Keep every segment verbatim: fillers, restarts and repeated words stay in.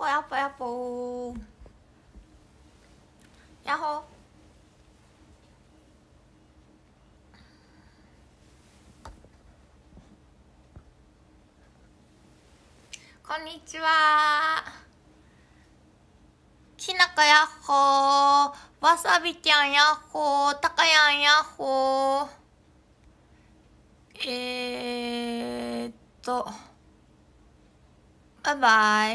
ほやっほやっほーやっほ。こんにちは。きなこやっほー、わさびちゃんやっほー、たかやんやっほー。えーっとバイバイ。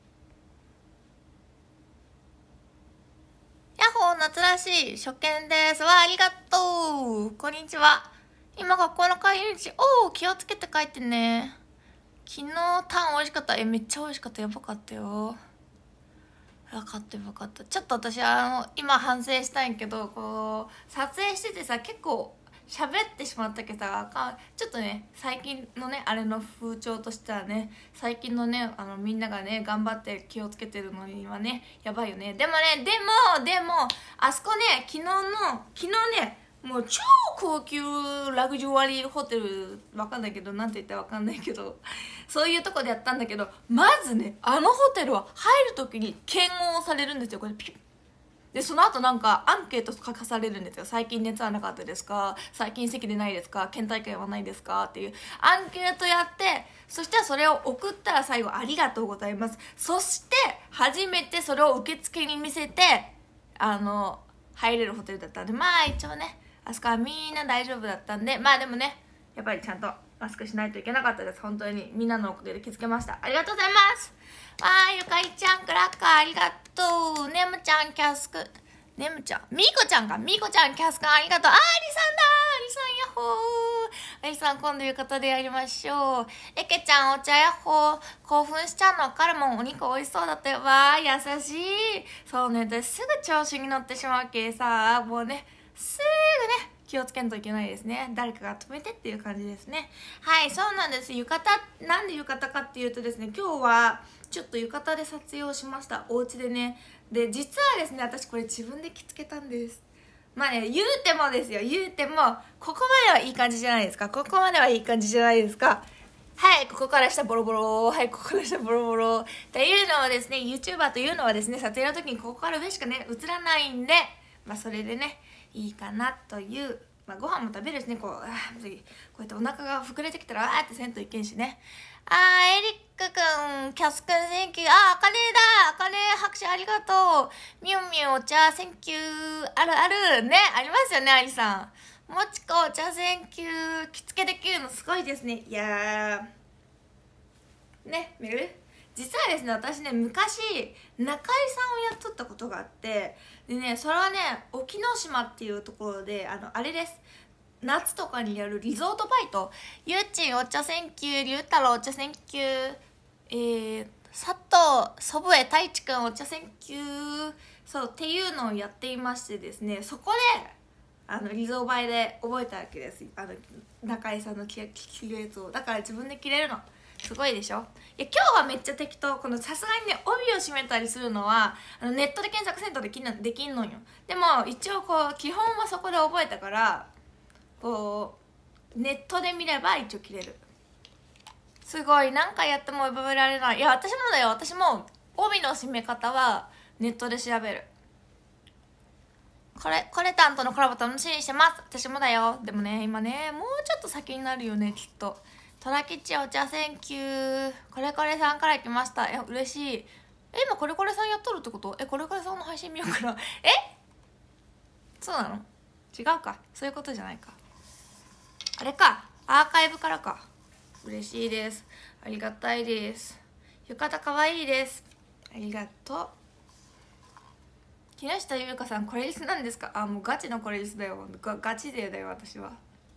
やっほー、夏らしい初見です。わあ、ありがとう。こんにちは。今学校の帰り道、おー、気をつけて帰ってね。昨日タン美味しかった。え、めっちゃ美味しかった。やばかったよ。分かった分かった。ちょっと私あの今反省したいんけど、こう撮影しててさ、結構喋ってしまったけどさ、ちょっとね最近のねあれの風潮としてはね、最近のねあのみんながね頑張って気をつけてるのにはねやばいよね。でもね、でもでもあそこね、昨日の昨日ねもう超高級ラグジュアリーホテル、わかんないけどなんて言ったらわかんないけど、そういうとこでやったんだけど、まずねあのホテルは入る時に検温されるんですよ。これピュッで、その後なんかアンケート書かされるんですよ。最近熱はなかったですか、最近咳でないですか、倦怠感はないですかっていうアンケートやって、そしたらそれを送ったら最後ありがとうございます、そして初めてそれを受付に見せてあの入れるホテルだったんで、まあ一応ねあそこはみんな大丈夫だったんで、まあでもねやっぱりちゃんとマスクしないといけなかったです。本当にみんなのおかげで気づけました。ありがとうございます。わー、ゆかりちゃんクラッカーありがとう。ねむちゃんキャスク、ねむちゃんみーこちゃんか、みーこちゃんキャスクありがとう。あー、ありさんだー、ありさんやっほー。ありさん今度浴衣でやりましょう。えけちゃんお茶やっほー。興奮しちゃうの分かるもん。お肉美味しそうだったよ。わー、優しい。そうね、私すぐ調子に乗ってしまうけさ、もうねすぐね気をつけんといけないですね。誰かが止めてっていう感じですね。はい、そうなんです。浴衣、なんで浴衣かっていうとですね、今日はちょっと浴衣で撮影をしました。お家でね。で、実はですね、私これ自分で着付けたんです。まあね、言うてもですよ、言うても、ここまではいい感じじゃないですか。ここまではいい感じじゃないですか。はい、ここから下ボロボロ、はい、ここから下ボロボロっていうのはですね、YouTuber というのはですね、撮影の時にここから上しかね、映らないんで、まあそれでね、いいかなという、まあ、ご飯も食べるしね、こう、あーこうやってお腹が膨れてきたら、あーってせんといけんしね。あー、エリックくん、キャスくん、センキュー。あー、あかねだ、あかね拍手ありがとう。みゅんみゅんお茶、センキュー。あるある、ね、ありますよね、ありさん。もちこお茶、センキュー。着付けできるのすごいですね。いやー。ね、見る？実はですね、私ね昔中井さんをやっとったことがあって、でねそれはね沖ノ島っていうところで、あのあれです、夏とかにやるリゾートバイト。ゆうちんお茶センキュー、りゅうたろうお茶センキュー、えー、佐藤祖父江太一くんお茶センキュー、そうっていうのをやっていましてですね、そこであのリゾバイで覚えたわけです。あの中井さんの着るやつを。だから自分で着れるのすごいでしょ。いや今日はめっちゃ適当。このさすがにね帯を締めたりするのはあのネットで検索せんとできんのできんのよ。でも一応こう基本はそこで覚えたから、こうネットで見れば一応着れる。すごい何回やっても覚えられない。いや私もだよ、私も帯の締め方はネットで調べる。これこれ担当のコラボ楽しみにしてます。私もだよ。でもね今ねもうちょっと先になるよねきっと。トラキチお茶センキュー。これこれさんから来ました。え嬉しい。え今これこれさんやっとるってこと？えこれこれさんの配信見ようかな。えそうなの？違うか、そういうことじゃないか。あれか、アーカイブからか。嬉しいです、ありがたいです。浴衣かわいいです、ありがとう。木下優香さんこれリスなんですか？あもうガチのこれリスだよ。ガガチ勢だよ私は。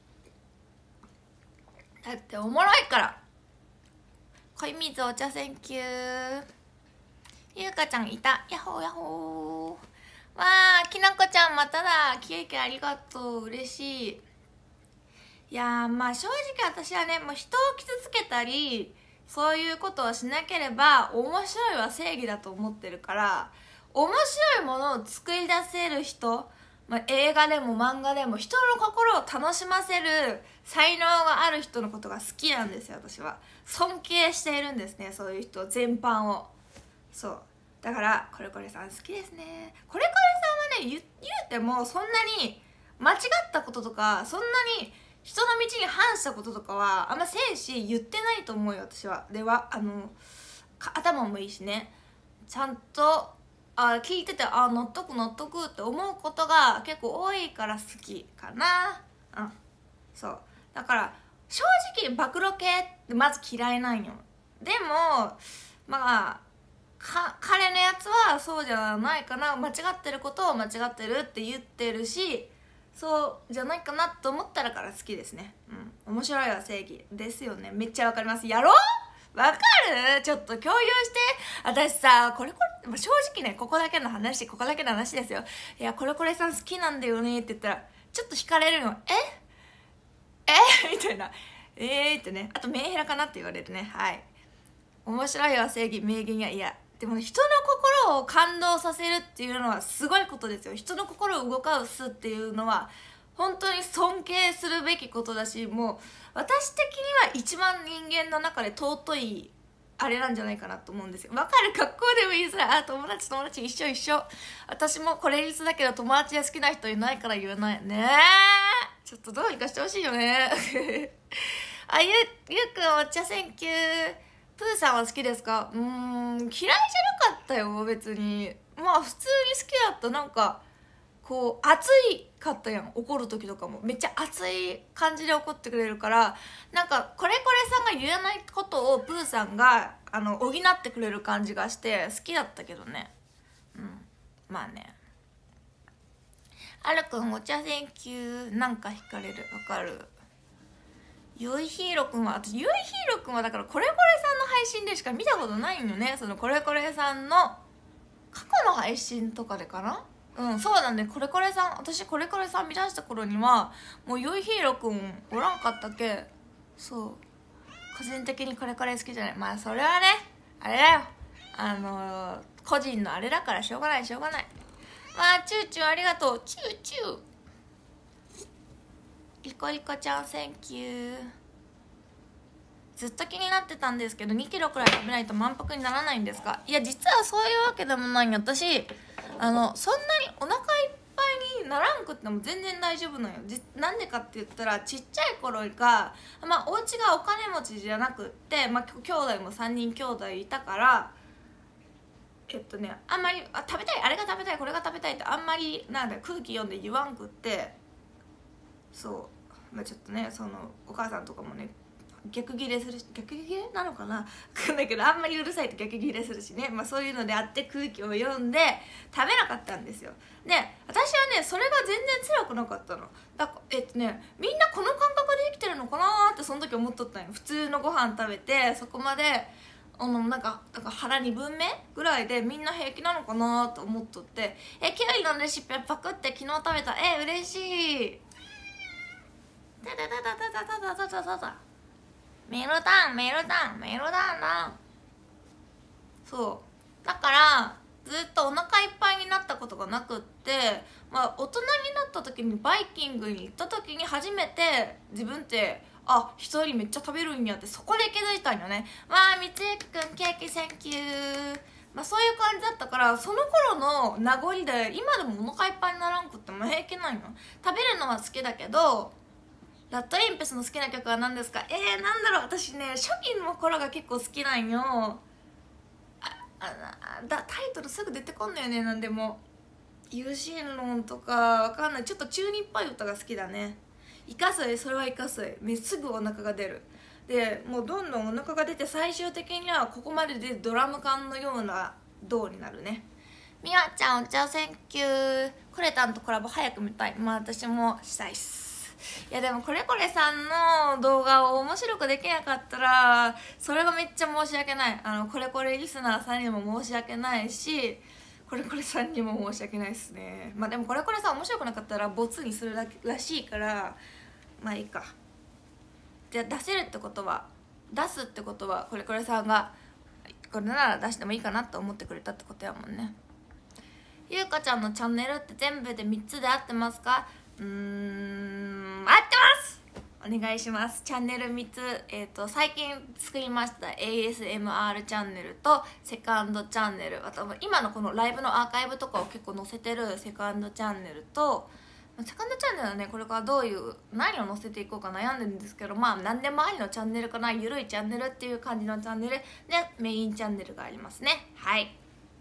だっておもろいから。恋水お茶センキュー。ゆうかちゃんいた、やっほーやっほー。わーきなこちゃんまただ、ケーキありがとう、嬉しい。いやーまあ正直私はねもう人を傷つけたりそういうことをしなければ面白いは正義だと思ってるから、面白いものを作り出せる人、まあ、映画でも漫画でも人の心を楽しませる才能がある人のことが好きなんですよ。私は尊敬しているんですね、そういう人全般を。 そうだからこれこれさん好きですね。これこれさんはね、言, 言うてもそんなに間違ったこととか、そんなに人の道に反したこととかはあんませんし、言ってないと思うよ私は。ではあの頭もいいしね、ちゃんとあ聞いてて、あ納得納得って思うことが結構多いから好きかな。うんそうだから正直暴露系ってまず嫌いなんよ。でもまあか彼のやつはそうじゃないかな、間違ってることを間違ってるって言ってるし、そうじゃないかなと思ったらから好きですね。うん面白いは正義ですよね。めっちゃわかります。やろうわかる。ちょっと共有して。私さこれこれ正直ね、ここだけの話ここだけの話ですよ。いやこれこれさん好きなんだよねって言ったらちょっと惹かれるの。ええみたいな、えーってね。あとメンヘラかなって言われるね。はい、面白いは正義、名言やいや。でも人の心を感動させるっていうのはすごいことですよ。人の心を動かすっていうのは本当に尊敬するべきことだし、もう私的には一番人間の中で尊いあれなんじゃないかなと思うんですよ。わかる。学校でも言いづらい。あ友達友達一緒一緒。私もこれ率だけど友達が好きな人いないから言えないね。ちょっとどうにかしてほしいよねあゆゆうくんお茶センキュー。プーさんは好きですか？うーん嫌いじゃなかったよ別に。まあ普通に好きだった。なんかこう熱いかったやん、怒る時とかもめっちゃ熱い感じで怒ってくれるから、なんかこれこれさんが言えないことをプーさんがあの補ってくれる感じがして好きだったけどね。うんまあね。あるくんお茶センキュー。なんか惹かれる。わかる。ゆいひーろくんは、私ゆいひーろくんはだからこれこれさんの配信でしか見たことないんよね。そのこれこれさんの過去の配信とかでかな。うんそうなんで、これこれさん、私これこれさん見出した頃にはもうゆいひーろくんおらんかったっけ。そう個人的にこれこれ好きじゃない。まあそれはねあれだよ、あのー、個人のあれだからしょうがないしょうがない。まあチューチューありがとう。チューチュー。リコリコちゃんセンキュー。ずっと気になってたんですけどにキロくらい食べないと満腹にならないんですか？いや実はそういうわけでもないんよ。私あのそんなにお腹いっぱいにならんくっても全然大丈夫なんよ。じなんでかって言ったらちっちゃい頃がまあお家がお金持ちじゃなくって、まあ、兄弟もさんにん兄弟いたからえっとねあんまりあ食べたいあれが食べたいこれが食べたいってあんまりなんだ空気読んで言わんくって、そうまあちょっとねそのお母さんとかもね逆ギレするし、逆ギレなのかな分かんないけどあんまりうるさいと逆ギレするしね、まあ、そういうのであって空気を読んで食べなかったんですよ。で私はねそれが全然辛くなかったのだからえっとねみんなこの感覚で生きてるのかなってその時思っとったんよ。普通のご飯食べてそこまであのなんかなんか腹にぶんめぐらいでみんな平気なのかなと思っとって、えキュウリのレシピパクって昨日食べた、え嬉しい。タタタタタタタタタタメロタンメロタンメロタンだ。そうだからずっとお腹いっぱいになったことがなくって、まあ、大人になった時にバイキングに行った時に初めて自分ってあ人よりめっちゃ食べるんやってそこで気づいたんよね。わあみつゆきくんケーキセンキュー。まあそういう感じだったからその頃の名残で今でもお腹いっぱいにならんくっても平気なんよ。食べるのは好きだけど。ラッドインペスの好きな曲は何ですか？えー、なんだろう私ね初期の頃が結構好きなんよ。ああだタイトルすぐ出てこんのよね。なんでもユーシーロンとかわかんないちょっと中二っぽい歌が好きだね。イカ水それはイカ水めすぐお腹が出る。でもうどんどんお腹が出て最終的にはここまででドラム缶のような銅になるね。みわちゃんお茶センキュー。クレタンとコラボ早く見たい。まあ私もしたいっす。いやでもこれこれさんの動画を面白くできなかったらそれがめっちゃ申し訳ない。あのこれこれリスナーさんにも申し訳ないしこれこれさんにも申し訳ないですね。まあでもこれこれさん面白くなかったらボツにするららしいからまあいいか。じゃあ出せるってことは出すってことはこれこれさんがこれなら出してもいいかなと思ってくれたってことやもんね。ゆうかちゃんのチャンネルって全部でみっつで合ってますか？うーん合ってます合お願いします。チャンネルみっつ、えー、と最近作りました エーエスエムアール チャンネルとセカンドチャンネル、あと今のこのライブのアーカイブとかを結構載せてるセカンドチャンネルと、セカンドチャンネルはねこれからどういう何を載せていこうか悩んでるんですけど、まあ何でもありのチャンネルかな、ゆるいチャンネルっていう感じのチャンネルでメインチャンネルがありますね。はい。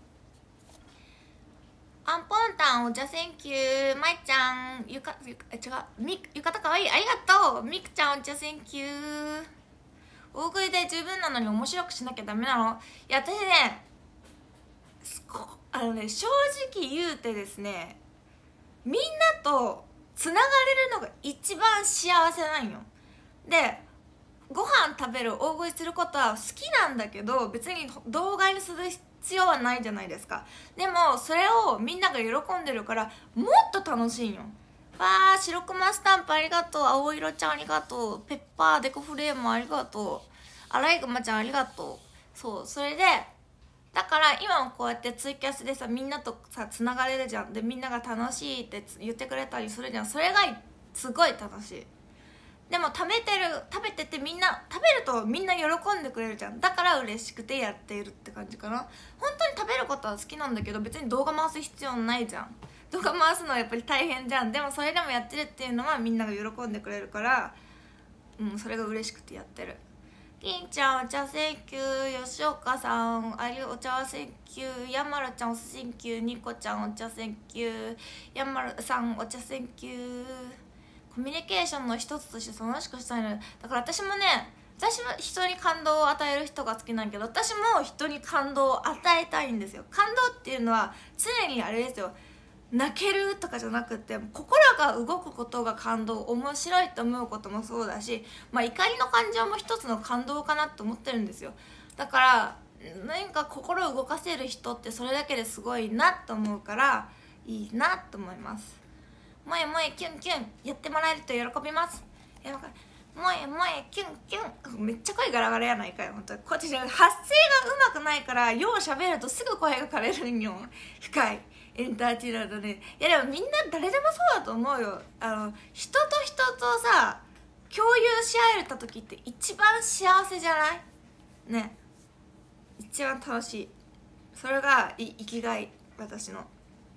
アンポンタンお茶センキュー、まいちゃん、ゆか、ゆか、違う、み、浴衣かわいい、ありがとう。みくちゃんお茶センキュー。大食いで十分なのに面白くしなきゃダメなの？いや、私ね、あのね、正直言うてですね、みんなとつながれるのが一番幸せなんよ。で、ご飯食べる、大食いすることは好きなんだけど、別に動画にする必要はないじゃないですか。でもそれをみんなが喜んでるからもっと楽しいんよ。わー、白熊スタンプありがとう、青色ちゃんありがとう、ペッパーデコフレームありがとう、アライグマちゃんありがとう。そう、それでだから今もこうやってツイキャスでさみんなとさつながれるじゃん。でみんなが楽しいって言ってくれたりするじゃん。それがすごい楽しい。でも食べてる食べててみんな食べるとみんな喜んでくれるじゃん。だから嬉しくてやっているって感じかな。本当に食べることは好きなんだけど、別に動画回す必要ないじゃん。動画回すのはやっぱり大変じゃん。でもそれでもやってるっていうのはみんなが喜んでくれるから、うん、それが嬉しくてやってる。りんちゃんお茶センキュー、吉岡さんありお茶センキュー、やまるちゃんおセンキュー、にこちゃんお茶センキュー、やまるさんお茶センキュー。コミュニケーションの一つとして楽しくしたいの。だから私もね、私は人に感動を与える人が好きなんだけど、私も人に感動を与えたいんですよ。感動っていうのは常にあれですよ、泣けるとかじゃなくて、心が動くことが感動、面白いと思うこともそうだし、まあ、怒りの感情も一つの感動かなと思ってるんですよ。だから何か心を動かせる人ってそれだけですごいなと思うからいいなと思います。もえもえキュンキュンやってもらえると喜びます。もえもえキュンキュン、めっちゃ声ガラガラやないかよ。本当にこっち発声がうまくないから、よう喋るとすぐ声が枯れるんよ。深いエンターテイナーだね。いやでもみんな誰でもそうだと思うよ。あの人と人とさ共有し合えた時って一番幸せじゃないね。一番楽しい。それがい生きがい、私の。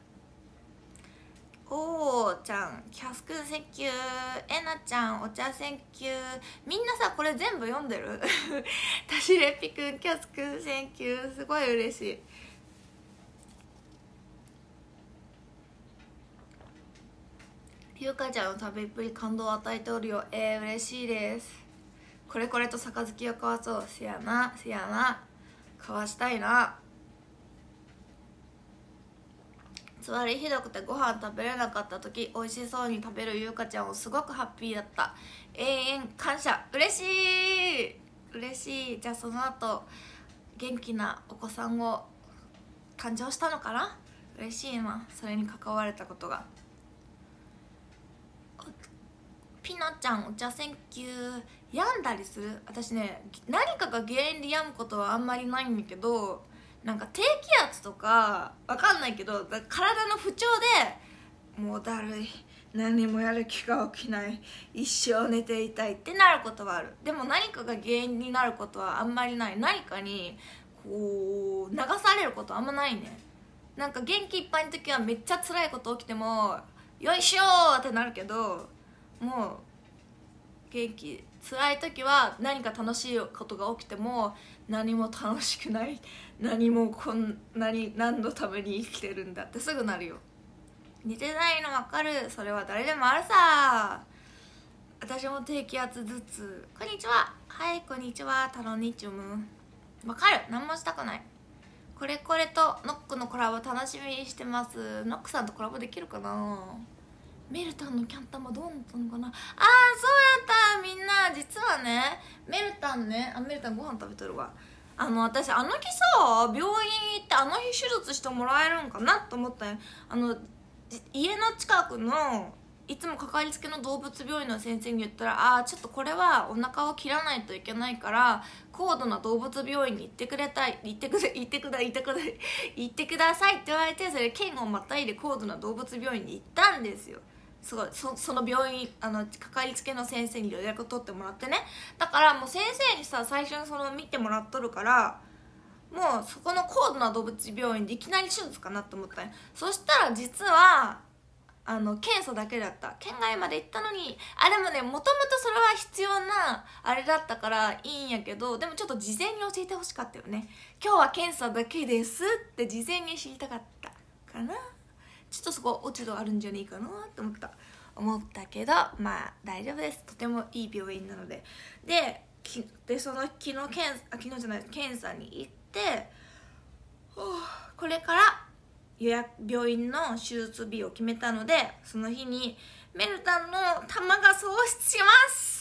おーちゃんキャスくんセンキュー、えなちゃんお茶センキュー。みんなさこれ全部読んでるたしれっぴくんキャスくんセンキュー、すごい嬉しい。ゆうかちゃんの食べっぷり感動を与えておるよ。えー、嬉しいです。これこれと杯を交わそう。せやなせやな、交わしたいな。つわりひどくてご飯食べれなかった時、美味しそうに食べるゆうかちゃんをすごくハッピーだった。永遠感謝。嬉しい嬉しい。じゃあその後元気なお子さんを誕生したのかな。嬉しいな、それに関われたことが。ピノちゃんお茶センキュー。病んだりする？私ね、何かが原因で病むことはあんまりないんだけど、なんか低気圧とかわかんないけど体の不調でもうだるい、何もやる気が起きない、一生寝ていたいってなることはある。でも何かが原因になることはあんまりない。何かにこう流されることはあんまないね。なんか元気いっぱいの時はめっちゃ辛いこと起きてもよいしょーってなるけど、もう元気辛い時は何か楽しいことが起きても何も楽しくない、何もこんなに何のために生きてるんだってすぐなるよ。似てないの分かる、それは誰でもあるさ。私も低気圧ずつ。こんにちは。はいこんにちは、タロニチュム。分かる、何もしたくない。これこれとノックのコラボ楽しみにしてます。ノックさんとコラボできるかな。メルタンのキャンタマどうなったのかな。あーそうやった。みんな実はね、メルタンね、あメルタンご飯食べとるわ。あの私あの日さ病院行ってあの日手術してもらえるんかなと思ったよ。あの家の近くのいつもかかりつけの動物病院の先生に言ったら、あーちょっとこれはお腹を切らないといけないから高度な動物病院に行ってくれたい、行ってくれ行ってくだ行ってくだ行ってくださいって言われて、それ県をまたいで高度な動物病院に行ったんですよ。 すごい そ, その病院あのかかりつけの先生に予約取ってもらってね。だからもう先生にさ最初にその見てもらっとるから、もうそこの高度な動物病院でいきなり手術かなと思ったね。そしたら実はあの検査だけだった。県外まで行ったのに、あでもねもともとそれは必要なあれだったからいいんやけど、でもちょっと事前に教えてほしかったよね。今日は検査だけですって事前に知りたかったかな。ちょっとそこ落ち度あるんじゃねえかなって思った思ったけど、まあ大丈夫です。とてもいい病院なので。できでその昨日検あ昨日じゃない検査に行って、これから予約病院の手術日を決めたので、その日にメルタンの玉が喪失します。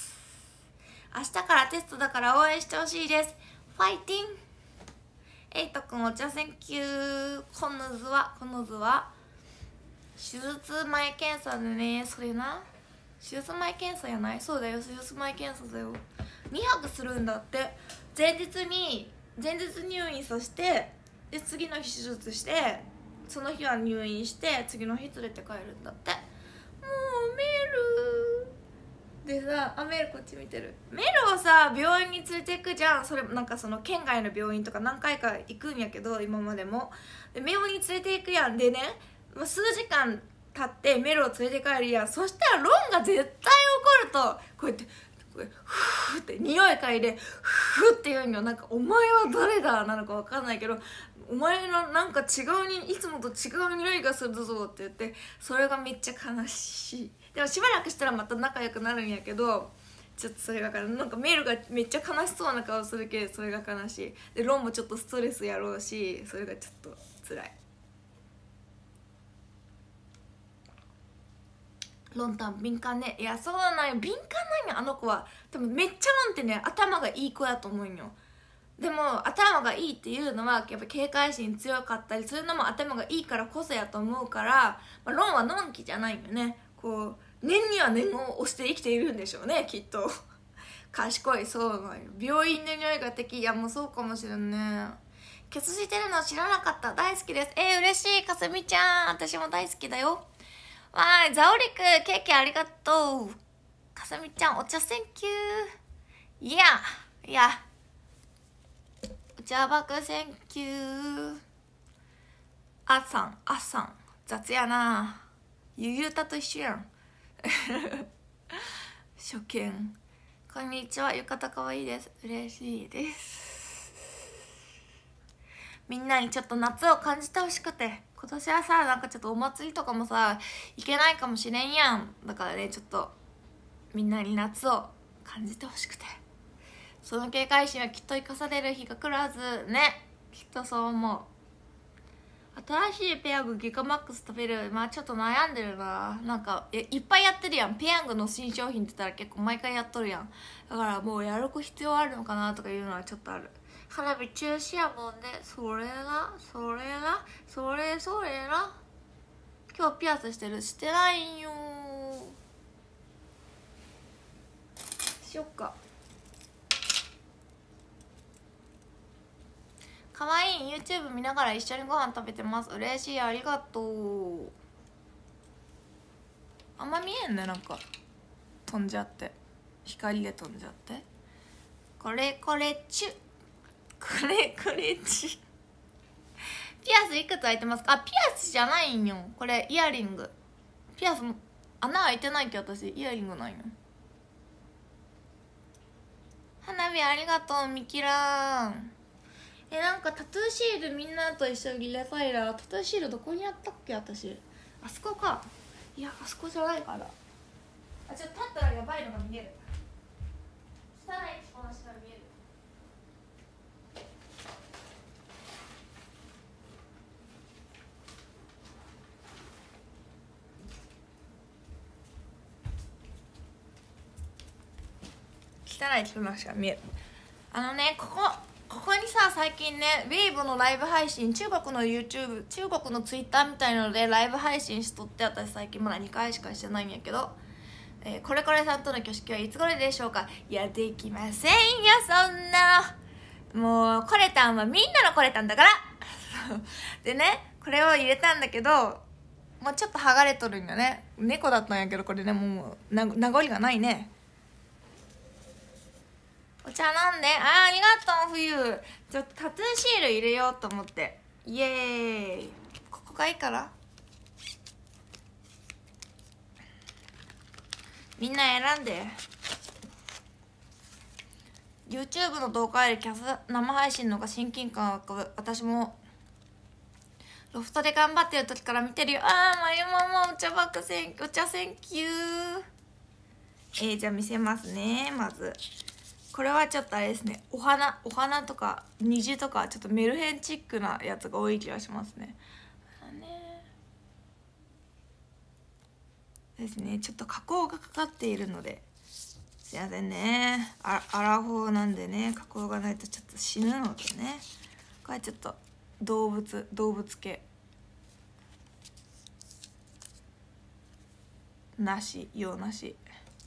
明日からテストだから応援してほしいです。ファイティン。エイトくんお茶センキュー。この図はこの図は手術前検査でね。それな手術前検査やない？そうだよ、手術前検査だよ。にはくするんだって。前日に前日入院させて、で次の日手術して、その日は入院して次の日連れて帰るんだって。もうメルでさ、あメルこっち見てる。メルをさ病院に連れて行くじゃん。それなんかその県外の病院とか何回か行くんやけど、今までもで病院に連れて行くやん。でね数時間経ってメルを連れて帰るやん。そしたらロンが絶対怒るとこうやってこうフーって匂い嗅いでフーって言うの。なんかお前は誰だなのか分かんないけど、お前のなんか違うにいつもと違う匂いがするぞって言って、それがめっちゃ悲しい。でもしばらくしたらまた仲良くなるんやけど、ちょっとそれがからなんかメールがめっちゃ悲しそうな顔するけど、それが悲しい。でロンもちょっとストレスやろうし、それがちょっと辛い。ロンタン敏感ね。いやそうなんよ、敏感なんよあの子は。でもめっちゃロンってね頭がいい子やと思うんよ。でも頭がいいっていうのはやっぱ警戒心強かったりするのも頭がいいからこそやと思うから、まあ、ロンはのんきじゃないよね。こう念には念を押して生きているんでしょうねきっと。賢い。そうなんよ。病院の匂いが敵。いやもうそうかもしれんね。ケツしてるの知らなかった。大好きです。えー、嬉しい。かすみちゃん私も大好きだよ。わーい、ザオリクケーキありがとう。かすみちゃんお茶センキュー。いやいやお茶バクセンキュー。あさんあさん雑やな。ゆゆうたと一緒やん。初見こんにちは。浴衣かわいいです。嬉しいです。みんなにちょっと夏を感じてほしくて、今年はさなんかちょっとお祭りとかもさ行けないかもしれんやん。だからねちょっとみんなに夏を感じてほしくて、その警戒心はきっと生かされる日が来るはずね。きっとそう思う。新しいペヤングギガマックス食べる。まあちょっと悩んでるな。なんかえいっぱいやってるやん。ペヤングの新商品って言ったら結構毎回やっとるやん。だからもうやる子必要あるのかなとかいうのはちょっとある。花火中止やもんね。それがそれがそれそれが今日ピアスしてる？してないんよ。しよっか。かわいい。 YouTube 見ながら一緒にご飯食べてます。嬉しい。ありがとう。あんま見えんね。なんか飛んじゃって、光で飛んじゃって。これこれチュこれこれチュピアスいくつ開いてますか？あピアスじゃないんよ。これイヤリング。ピアスも穴開いてないけど私イヤリングないの。花火ありがとうミキラーン。えなんかタトゥーシールみんなと一緒に入れたいな。タトゥーシールどこにあったっけ私。あそこか。いやあそこじゃないから。あちょっと立ったらやばいのが見える。汚い着こなしが見える。汚い着こなしが見える。あのねここここにさ最近ねウェイボのライブ配信、中国の YouTube 中国の Twitter みたいなのでライブ配信しとって、私最近まだにかいしかしてないんやけど、えー、これこれさんとの挙式はいつ頃でしょうか。いやできませんよそんな。もうコレタンはみんなのコレタンだからでねこれを入れたんだけど、ももうちょっと剥がれとるんよね。猫だったんやけどこれね、もうな名残がないね。お茶なんで、あーありがとう冬。ちょっとタトゥーシール入れようと思って。イエーイ。ここがいいから、みんな選んで。 YouTube の動画よりキャス生配信の方が親近感湧く。私もロフトで頑張ってる時から見てるよ。あーまゆまもお茶バックセンお茶センキュー。えー、じゃあ見せますね。まずこれはちょっとあれですね、お花お花とか虹とかちょっとメルヘンチックなやつが多い気がしますね。ねですね、ちょっと加工がかかっているのですいませんね。あアラフォーなんでね、加工がないとちょっと死ぬのでね。これちょっと動物動物系なし、用なし。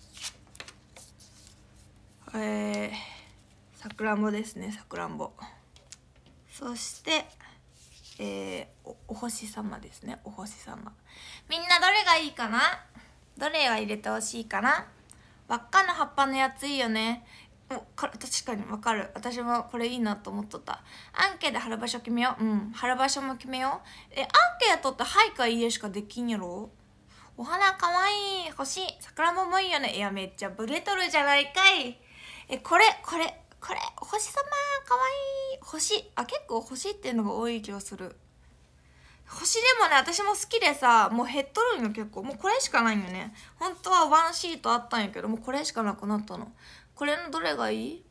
えー、さくらんぼですね、さくらんぼ。そしてえー、お, お星様ですね、お星様。みんなどれがいいかな、どれを入れてほしいかな。輪っかの葉っぱのやついいよね。おか確かにわかる。私もこれいいなと思っとった。アンケで貼る場所決めよう。うん、貼る場所も決めよう。えアンケやとってはいかいいえしかできんやろ。お花かわいい、欲しい。桜ももいいよね。いやめっちゃブレとるじゃないかい。えこれこれこれお星様かわいい。星、あ結構星っていうのが多い気がする。星でもね私も好きでさ、もう減っとるんよ結構。もうこれしかないんよね。本当はワンシートあったんやけどもうこれしかなくなったの。これのどれがいい？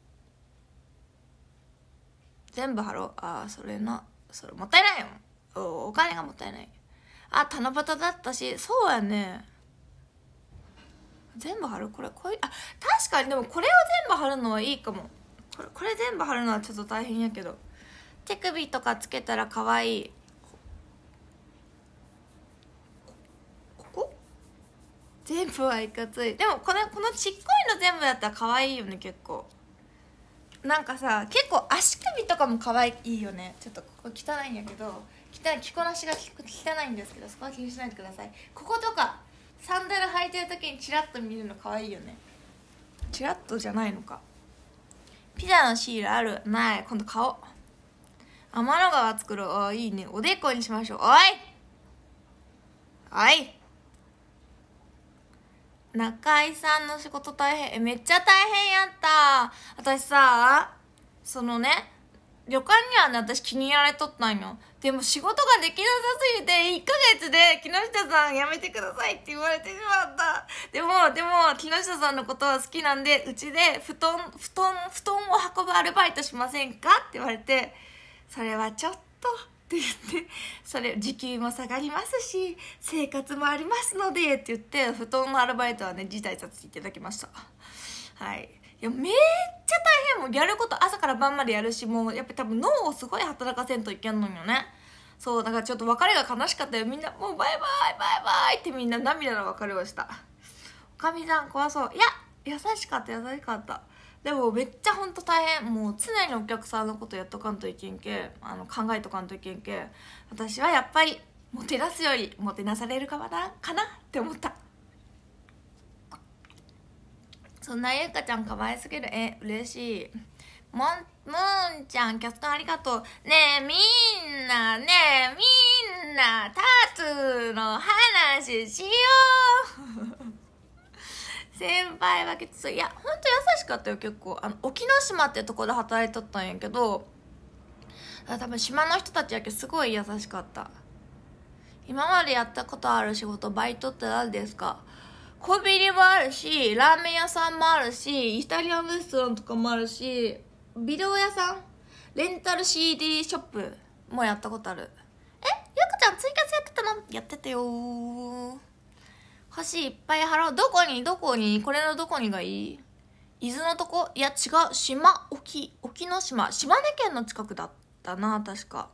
全部貼ろう。あーそれな、それもったいないよ。 お, お金がもったいない。あ七夕だったし、そうやね、全部貼る。これこういう、あ確かにでもこれを全部貼るのはいいかも。これこれ全部貼るのはちょっと大変やけど、手首とかつけたら可愛い。ここ全部はいかつい。でもこのこのちっこいの全部だったら可愛いよね結構。なんかさ結構足首とかも可愛いよね。ちょっとここ汚いんやけど、汚い着こなしが汚いんですけど、そこは気にしないでください。こことかサンダル履いてる時にチラッと見るの可愛いよね。チラッとじゃないのか。ピザのシールある？ない。今度買おう。天の川作ろう。あいいね。おでこにしましょう。おいおい中井さんの仕事大変。えめっちゃ大変やった。私さそのね旅館にはね私気に入られとったんよ。でも仕事ができなさすぎていっかげつで木下さんやめてくださいって言われてしまった。でもでも木下さんのことは好きなんでうちで布団布団布団を運ぶアルバイトしませんかって言われて、それはちょっとって言って、それ時給も下がりますし生活もありますのでって言って布団のアルバイトはね辞退させていただきました。はい。いやめっちゃ大変。もうやること朝から晩までやるし、もうやっぱ多分脳をすごい働かせんといけんのよね。そうだからちょっと別れが悲しかったよ。みんなもうバイバイバイバイってみんな涙の別れをした。おかみさん怖そう。いや優しかった優しかった。でもめっちゃほんと大変。もう常にお客さんのことやっとかんといけんけ、あの考えとかんといけんけ、私はやっぱりもてなすよりもてなされるかなかなって思った。そんなゆうかちゃん可愛すぎる。え嬉しい。もんムーンちゃんキャストありがとう。ねえみんなねえみんなタトゥーの話しよう先輩はきつい。いやほんと優しかったよ結構。あの沖ノ島ってとこで働いとったんやけど、多分島の人たちやけどすごい優しかった。今までやったことある仕事バイトって何ですか？コンビニもあるしラーメン屋さんもあるしイタリアンレストランとかもあるしビデオ屋さんレンタル シーディー ショップもやったことある。えゆうかちゃんツイキャスやってたの？やってたよ。星いっぱい貼ろう。どこにどこにこれのどこにがいい？伊豆のとこ？いや違う、島沖沖ノ島、島根県の近くだったな確か。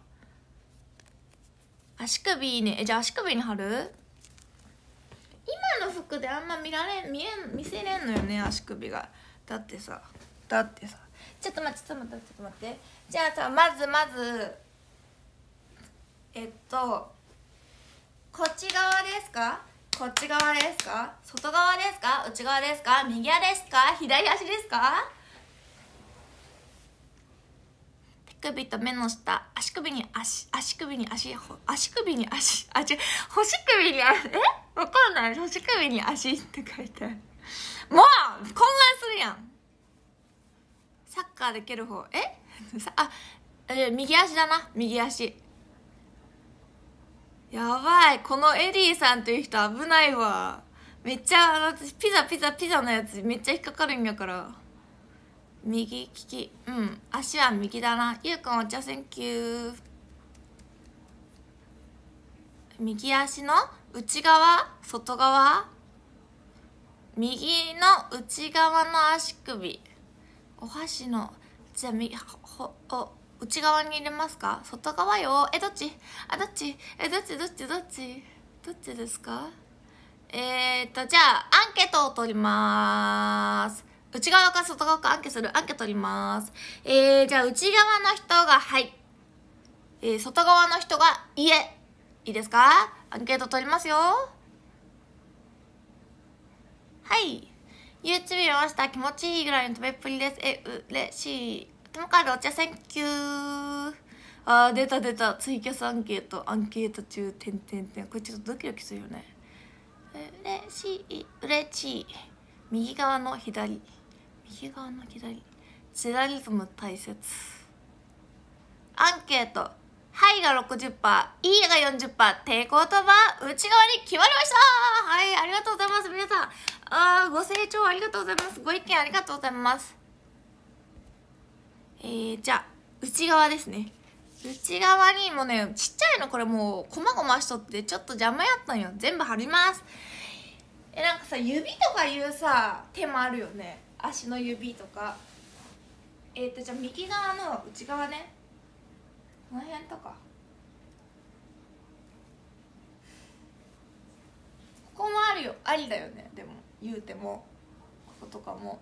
足首いいね。えじゃあ足首に貼る？今の服であんま見られん見えん見せれんのよね足首が。だってさだってさちょっと待ってちょっと待ってちょっと待って。じゃあさまずまずえっとこっち側ですか、こっち側ですか、外側ですか、内側ですか、右足ですか、左足ですか。手首と目の下、足首に足、足首に足、足首に足、あ、違う、星首に足、えわかんない。星首に足って書いてある。もう混乱するやん。サッカーで蹴る方、えあ、え右足だな、右足。やばい、このエディさんという人危ないわ。めっちゃ私ピザピザピザのやつめっちゃ引っかかるんやから。右利き、うん、足は右だな。ゆうくんお茶センキュー。右足の内側、外側、右の内側の足首、お箸の、じゃあ右ほお内側に入れますか、外側よ。えどっち、あどっち、えどっちどっちどっちどっちですか。えーっとじゃあアンケートを取りまーす。内側か外側かアンケする、アンケ取ります。えー、じゃあ内側の人がはい、えー、外側の人がいえ、いいですか。アンケート取りますよ。はい、 YouTube 見ました、気持ちいいぐらいの食べっぷりです。えうれしい。トモカードお茶センキュー。あー出た出た、ツイキャスアンケート、アンケート中てんてんてん、これちょっとドキドキするよね。うれしい、うれしい。右側の左、右側の左、ジェラリズム大切。アンケート、はいが ろくじゅっパーセント、いいが よんじゅっパーセント、ってことは内側に決まりました。はい、ありがとうございます皆さん。あーご清聴ありがとうございます。ご意見ありがとうございます。えー、じゃあ内側ですね。内側にもね、ちっちゃいのこれもうこまごましとってちょっと邪魔やったんよ。全部貼ります。え、なんかさ、指とかいうさ手もあるよね、足の指とか。えーとじゃあ右側の内側ね、この辺とか、ここもあるよ、ありだよね。でも言うてもこことかも、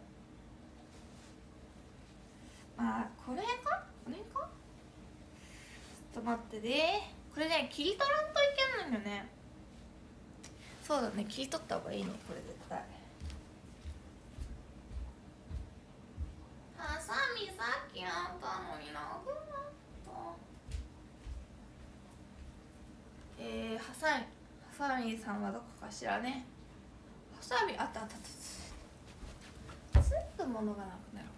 まあこの辺か、この辺か。ちょっと待ってね、これね切り取らんといけないよね。そうだね、切り取った方がいいのこれ絶対。ハサミさっきあったのになくなった。えー、ハサミハサミさんはどこかしらね。ハサミあったあったあった、すぐ物がなくなる。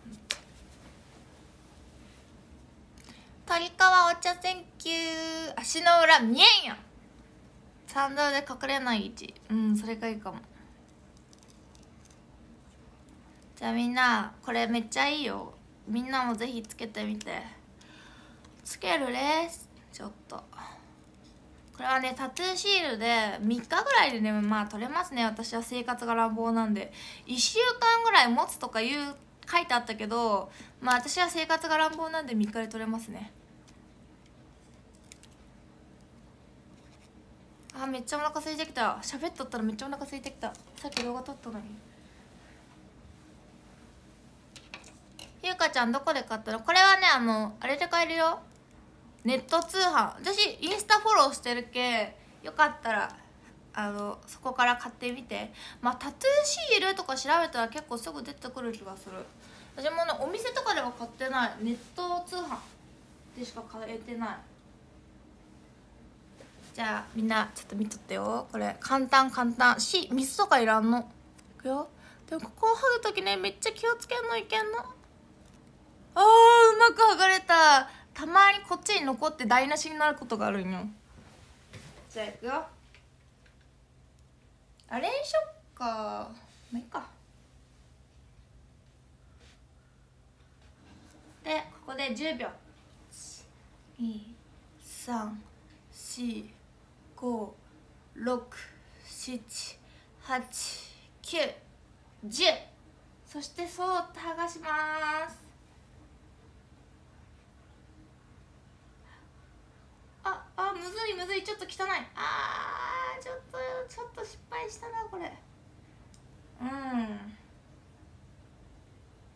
鳥川お茶センキュー。足の裏見えんやん、サンダルで隠れない位置。うん、それがいいかも。じゃあみんなこれめっちゃいいよ、みんなもぜひつけてみて。つけるです。ちょっとこれはねタトゥーシールでみっかぐらいでね、まあ取れますね。私は生活が乱暴なんでいっしゅうかんぐらい持つとかいう書いてあったけど、まあ私は生活が乱暴なんでみっかで取れますね。あ、めっちゃお腹空いてきた。喋っとったらめっちゃお腹空いてきた。さっき動画撮ったのに。ゆうかちゃんどこで買ったの。これはね、あのあれで買えるよ、ネット通販。私インスタフォローしてるけ、よかったらあのそこから買ってみて。まあタトゥーシールとか調べたら結構すぐ出てくる気がする。私もねお店とかでは買ってない、ネット通販でしか買えてない。じゃあみんなちょっと見とってよ。これ簡単簡単し、水とかいらんの。いくよ。でもここを剥ぐときねめっちゃ気をつけんのいけんの。あーうまく剥がれた。たまにこっちに残って台無しになることがあるんよ。じゃあいくよ。あれにしよっか、まあいいか。でここでじゅうびょう、いちにさんしごろくしちはちきゅうじゅう、そしてそーっと剥がします。ああ、むずいむずい、ちょっと汚い。あーちょっとちょっと失敗したなこれ。うん、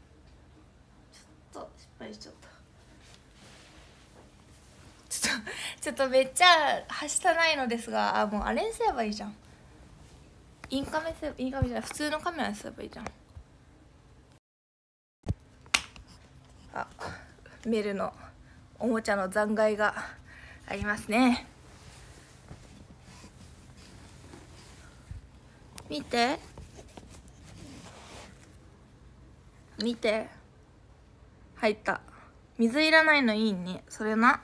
ちょっと失敗しちゃった。ちょっとちょっとめっちゃはしたないのですが、あ、もうあれにすればいいじゃん。インカメすれば、インカメじゃない、普通のカメラにすればいいじゃん。あ、メルのおもちゃの残骸がありますね。見て見て、入った。水いらないのいいね。それな、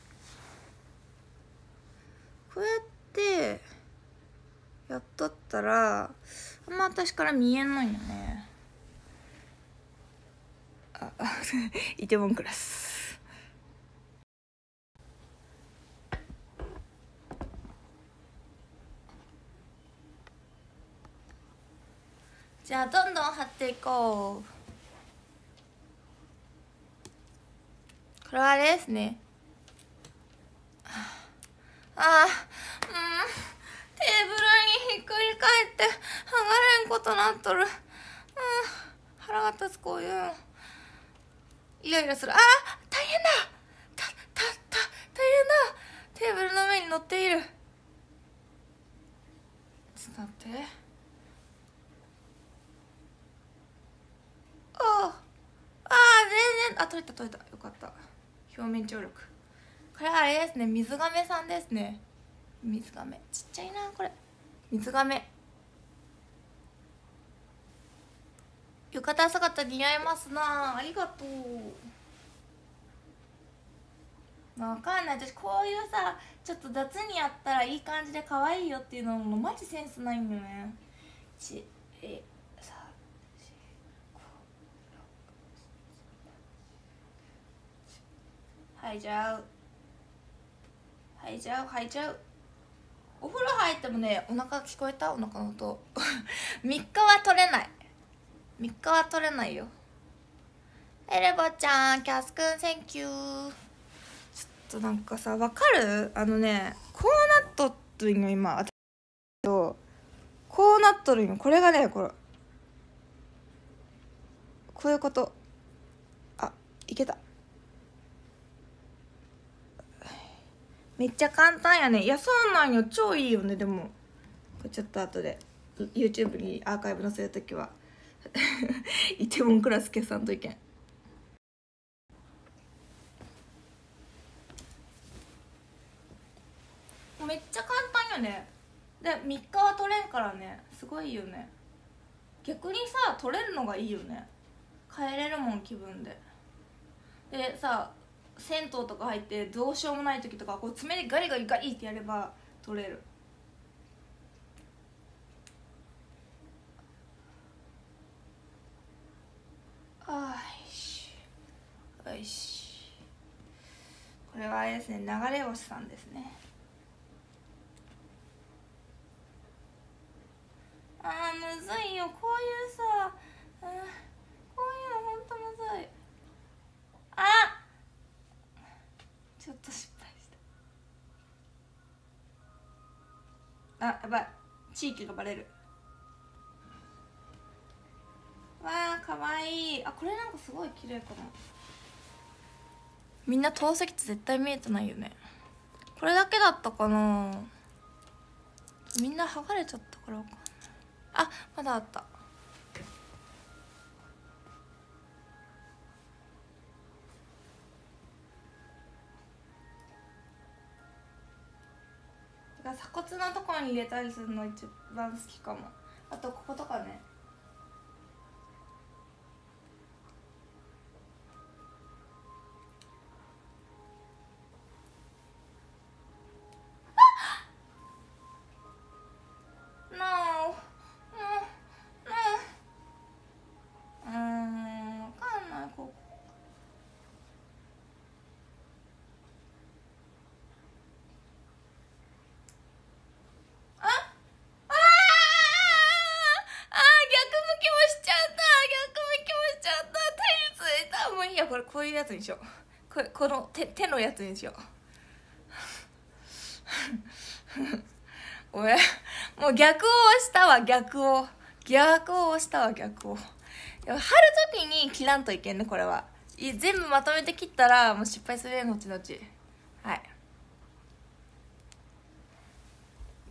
こうやってやっとったらあんま私から見えないよね。あ、イテウォンクラス。じゃあどんどん貼っていこう。これはあれですね。ああ、うん、テーブルにひっくり返って剥がれんことなっとる。うん、腹が立つ。こういうのイライラする。ああ、大変だ、たたた大変だ。テーブルの上に乗っている。ちょっと待って。ああ、ああ、全然、あ、取れた取れた、よかった。表面張力。これはあれですね、水亀さんですね。水亀ちっちゃいな、これ。水亀、浴衣姿似合いますな。ありがとう。わかんない、私こういうさ、ちょっと雑にやったらいい感じで可愛いよっていうのもマジセンスないんだよね。ちえさはいじゃうはいじゃうはいじゃう。お風呂入ってもね、お腹聞こえた？お腹の音みっかは取れない。みっかは取れないよ。エレボちゃん、キャスくん、センキュー。ちょっとなんかさ、わかる？あのね、こうなっとるんよ今。こうなっとるんよ。これがね、これこういうこと。あ、いけた。めっちゃ簡単やね。いや、そうなんよ。超いいよね。でもこれちょっと後で YouTube にアーカイブ載せるときはイテウォンクラス決算と意見。めっちゃ簡単よね。でみっかは取れんからね、すごいよね。逆にさ、取れるのがいいよね。帰れるもん、気分で。でさ、銭湯とか入ってどうしようもない時とか、こう爪でガリガリガリってやれば取れる。あーしよし。これはあれですね、流れ星さんですね。あーむずいよ、こういうさ、うん、こういうのほんとむずい。あ、ちょっと失敗した。あ、やばい、地域がバレる。わあ、かわいい。あ、これなんかすごい綺麗かも。みんな透析って絶対見えてないよね。これだけだったかな。みんな剥がれちゃったからわかんない。あ、まだあった。だから鎖骨のところに入れたりするの一番好きかも。あとこことかね。これこういうやつにしよう。これこの手手のやつにしよう。おや、もう逆を押したわ。逆を逆を押したわ。逆を貼るときに切らんといけんね。これは全部まとめて切ったらもう失敗するね、後々。はい、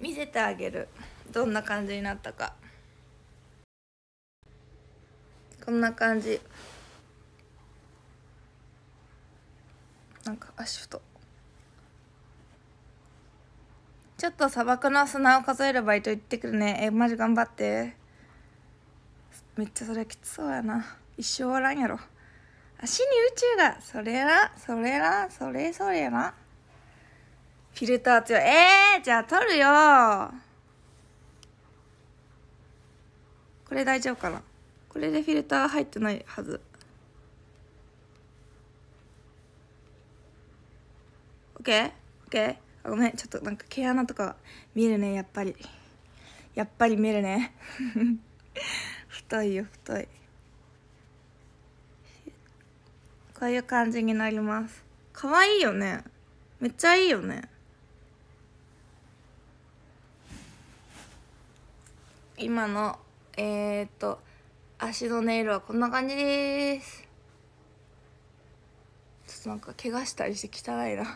見せてあげる、どんな感じになったか。こんな感じ。なんか足太。ちょっと砂漠の砂を数えるバイト行ってくるね。えマジ頑張って。めっちゃそれきつそうやな。一生おらんやろ。足に宇宙が。それなそれなそれそれな。フィルター強い。えー、じゃあ撮るよ。これ大丈夫かな。これでフィルター入ってないはず。オッケーオッケー。あ、ごめん、ちょっとなんか毛穴とか見えるね。やっぱりやっぱり見えるね太いよ太い。こういう感じになります。かわいいよね。めっちゃいいよね。今のえー、っと足のネイルはこんな感じです。ちょっとなんか怪我したりして汚いな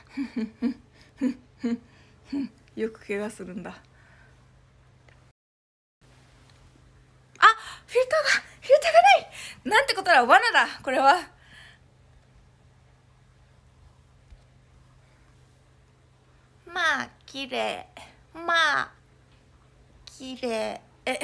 よく怪我するんだ。あ、フィルターがフィルターがないなんてことだ。罠だこれは。まあ綺麗、まあ綺麗。え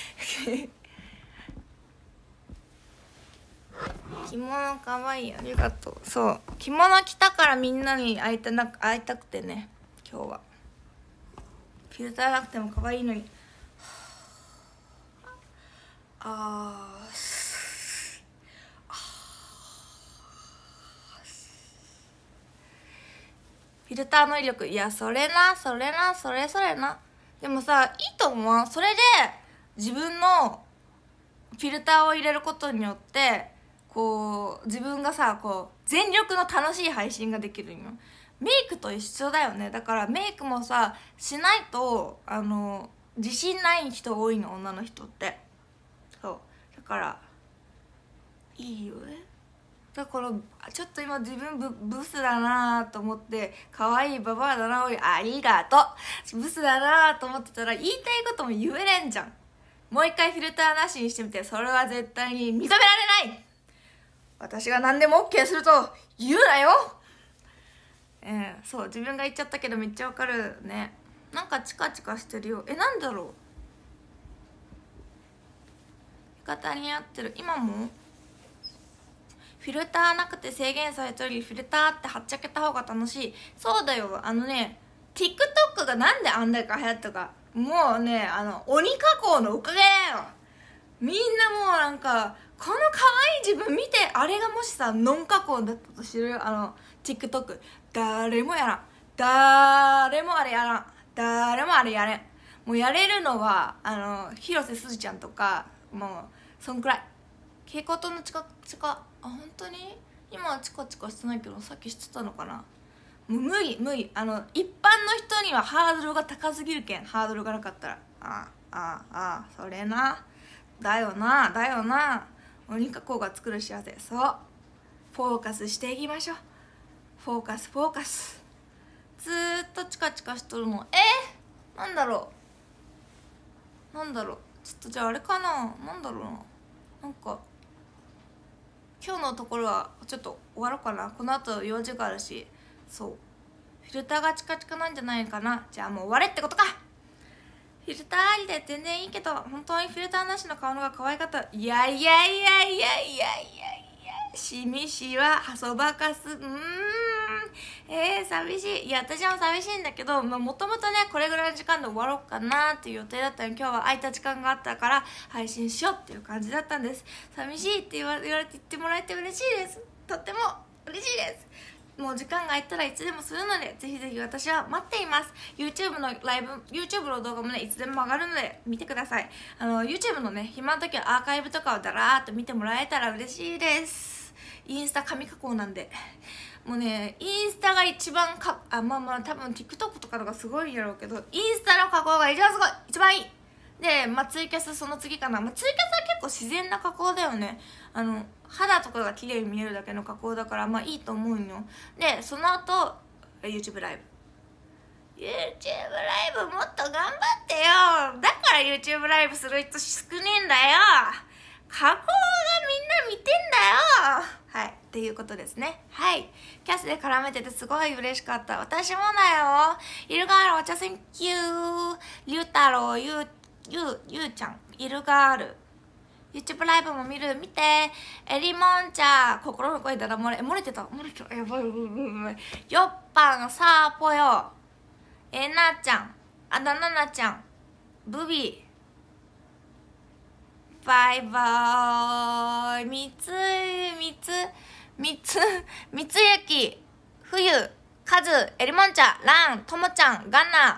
着物かわいい、ありがとう。そう着物着たからみんなに会いたな会いたくてね。今日はフィルターなくてもかわいいのに。あーフィルターの威力、いやそれなそれなそれそれな。でもさ、いいと思う。それで自分のフィルターを入れることによってこう自分がさこう全力の楽しい配信ができるんよ。メイクと一緒だよね。だからメイクもさしないとあの自信ない人多いの、女の人って。そうだからいいよね。だからちょっと今自分 ブ, ブスだなと思って可愛いババアだなおいありがとうブスだなと思ってたら言いたいことも言えれんじゃん。もう一回フィルターなしにしてみて。それは絶対に認められない。私が何でも OK すると言うなよ。えー、そう自分が言っちゃったけどめっちゃわかるね。なんかチカチカしてるよ。えなんだろう。浴衣に合ってる。今もフィルターなくて制限されたよりフィルターってはっちゃけた方が楽しい。そうだよ。あのね TikTok がなんであんだけ流行ったか、もうねあの鬼加工のおかげだよ。みんなもうなんかこの可愛い自分見て。あれがもしさノン加工だったと知るよ。あの TikTok 誰もやらん。誰もあれやらん。誰もあれやれん。もうやれるのはあの広瀬すずちゃんとか、もうそんくらい。蛍光灯の近く近あ本当に今はチカチカしてないけどさっきしてたのかな。もう無理無理。あの一般の人にはハードルが高すぎるけん。ハードルがなかったらああああそれなだよなだよな。鬼加工が作る幸せ。そうフォーカスしていきましょう。フォーカスフォーカス。ずーっとチカチカしとるの。えー、なんだろうなんだろうちょっとじゃああれかな。なんだろうな。なんか今日のところはちょっと終わろうかな。この後用事があるし。そうフィルターがチカチカなんじゃないかな。じゃあもう終われってことか。フィルターありで全然いいけど本当にフィルターなしの顔のが可愛かった。いやいやいやいやいやいやいやしみしはそばかす。うーんえー、寂しい。いや私も寂しいんだけどもともとねこれぐらいの時間で終わろうかなっていう予定だったのに、今日は空いた時間があったから配信しようっていう感じだったんです。寂しいって言われて言ってもらえて嬉しいです。とっても嬉しいです。もう時間が空いたらいつでもするのでぜひぜひ私は待っています。 YouTube のライブ YouTube の動画もねいつでも上がるので見てください。あの YouTube のね暇な時はアーカイブとかをだらーっと見てもらえたら嬉しいです。インスタ神加工なんでもうねインスタが一番かあまあまあ多分 TikTok とかのがすごいんやろうけどインスタの加工が一番すごい一番いいで、まあ、ツイキャスその次かな、まあ、ツイキャスは結構自然な加工だよね。あの肌とかが綺麗に見えるだけの加工だからまあいいと思うんよ。でその後 YouTube ライブ YouTube ライブもっと頑張ってよ。だから YouTube ライブする人少ねえんだよ。加工がみんな見てんだよ。はい、っていうことですね。はい、キャスで絡めててすごい嬉しかった。私もだよ。イルガールお茶センキュー。リュウタロウ、ゆう、ゆう、ゆうちゃん、イルガール。YouTube ライブも見る、見て。エリモンチャー、心の声だら漏れ、漏れてた、漏れてた、やばい、やばい、やばい。よっぱん、さーぽよ。えなちゃん、あだななちゃん、ブビー。バイバーイ。みつ、みつ、みつ、みつゆき、ふゆ、かず、エリモンチャ、ラン、ともちゃん、ガンナ、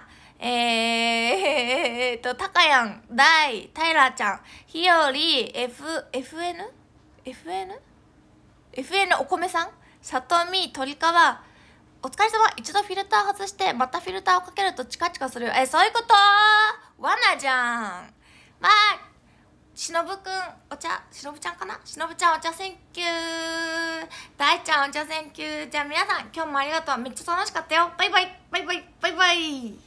えーと、たかやん、ダイ、タイラーちゃん、ひより、F、エフエヌ? エフエヌ? エフエヌ お米さん、さとみ、とりかわ、お疲れ様。一度フィルター外してまたフィルターをかけるとチカチカするよ。え、そういうこと？罠じゃん。まあ、しのぶくん、お茶、しのぶちゃんかな？しのぶちゃんお茶センキュー。大ちゃんお茶センキュー。じゃあ皆さん、今日もありがとう。めっちゃ楽しかったよ。バイバイ、バイバイ、バイバイ。